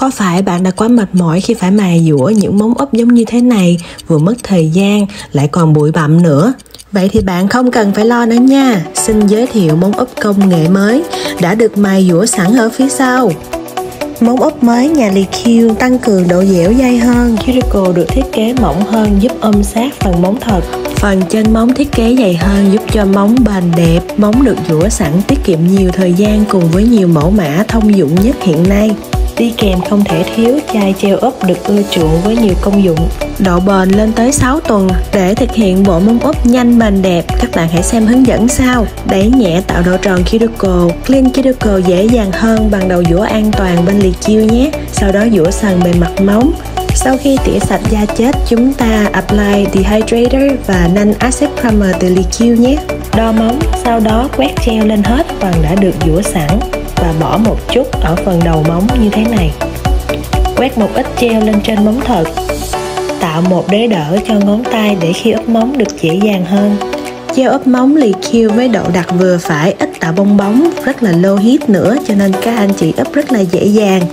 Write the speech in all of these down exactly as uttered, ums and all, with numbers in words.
Có phải bạn đã quá mệt mỏi khi phải mài dũa những móng úp giống như thế này, vừa mất thời gian, lại còn bụi bặm nữa? Vậy thì bạn không cần phải lo nữa nha. Xin giới thiệu móng úp công nghệ mới đã được mài dũa sẵn ở phía sau. Móng úp mới nhà Liquid tăng cường độ dẻo dai hơn. Cuticle được thiết kế mỏng hơn giúp ôm sát phần móng thật. Phần chân móng thiết kế dày hơn giúp cho móng bền đẹp. Móng được dũa sẵn tiết kiệm nhiều thời gian cùng với nhiều mẫu mã thông dụng nhất hiện nay. Đi kèm không thể thiếu chai gel úp được ưa chuộng với nhiều công dụng. Độ bền lên tới sáu tuần. Để thực hiện bộ móng úp nhanh bền đẹp, các bạn hãy xem hướng dẫn sau. Đẩy nhẹ tạo độ tròn cuticle. Clean cuticle dễ dàng hơn bằng đầu dũa an toàn bên Liquid nhé. Sau đó dũa sần bề mặt móng. Sau khi tỉa sạch da chết, chúng ta apply dehydrator và non acid primer từ Liquid nhé. Đo móng, sau đó quét gel lên hết phần đã được dũa sẵn và bỏ một chút ở phần đầu móng như thế này. Quét một ít gel lên trên móng thật. Tạo một đế đỡ cho ngón tay để khi úp móng được dễ dàng hơn. Gel úp móng Liquid với độ đặc vừa phải, ít tạo bong bóng, rất là low heat nữa cho nên các anh chị úp rất là dễ dàng.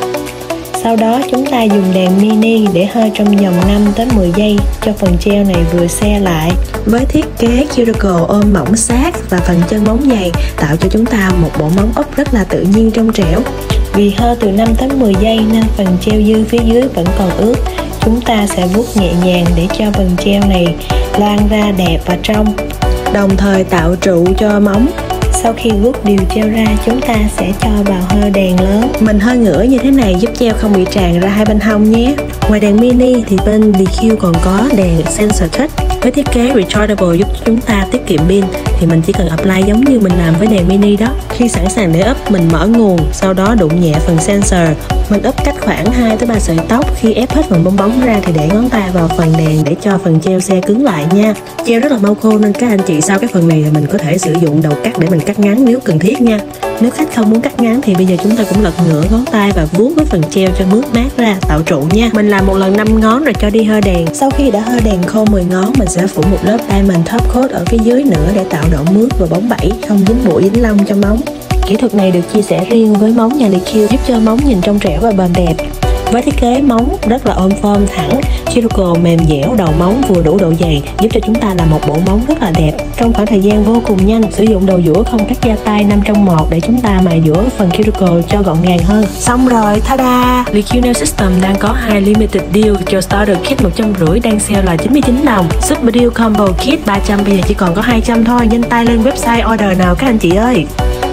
Sau đó chúng ta dùng đèn mini để hơi trong vòng năm tới mười giây cho phần gel này vừa se lại. Với thiết kế cuticle ôm mỏng sát và phần chân móng dày tạo cho chúng ta một bộ móng úp rất là tự nhiên trong trẻo. Vì hơi từ năm tới mười giây nên phần gel dư phía dưới vẫn còn ướt. Chúng ta sẽ vuốt nhẹ nhàng để cho phần gel này loang ra đẹp và trong, đồng thời tạo trụ cho móng. Sau khi vuốt đều gel ra, chúng ta sẽ cho vào hơi đèn lớn. Mình hơi ngửa như thế này giúp gel không bị tràn ra hai bên hông nhé. Ngoài đèn mini thì bên Liquid còn có đèn sensor touch với thiết kế rechargeable giúp chúng ta tiết kiệm pin. Thì mình chỉ cần apply giống như mình làm với đèn mini đó. Khi sẵn sàng để úp, mình mở nguồn, sau đó đụng nhẹ phần sensor. Mình úp cách khoảng hai tới ba sợi tóc. Khi ép hết phần bong bóng ra thì để ngón tay vào phần đèn để cho phần gel se cứng lại nha. Gel rất là mau khô nên các anh chị sau cái phần này là mình có thể sử dụng đầu cắt để mình cắt ngắn nếu cần thiết nha. Nếu khách không muốn cắt ngắn thì bây giờ chúng ta cũng lật ngửa ngón tay và vuốt với phần gel cho mướt mát ra, tạo trụ nha. Mình làm một lần năm ngón rồi cho đi hơi đèn. Sau khi đã hơi đèn khô mười ngón, mình sẽ phủ một lớp diamond top coat ở phía dưới nữa để tạo độ mướt và bóng bẩy, không dính bụi dính lông cho móng. Kỹ thuật này được chia sẻ riêng với móng nhà Liquid giúp cho móng nhìn trong trẻo và bền đẹp. Với thiết kế móng rất là ôm form thẳng, cuticle mềm dẻo, đầu móng vừa đủ độ dày giúp cho chúng ta là một bộ móng rất là đẹp trong khoảng thời gian vô cùng nhanh. Sử dụng đầu dũa không cắt da tay năm trong một để chúng ta mài dũa phần cuticle cho gọn gàng hơn. Xong rồi, ta-da! Liquid Nail System đang có hai limited deal cho starter kit một trăm rưỡi đang sale là chín mươi chín đồng, super deal combo kit ba trăm bây giờ chỉ còn có hai trăm thôi. Nhanh tay lên website order nào các anh chị ơi.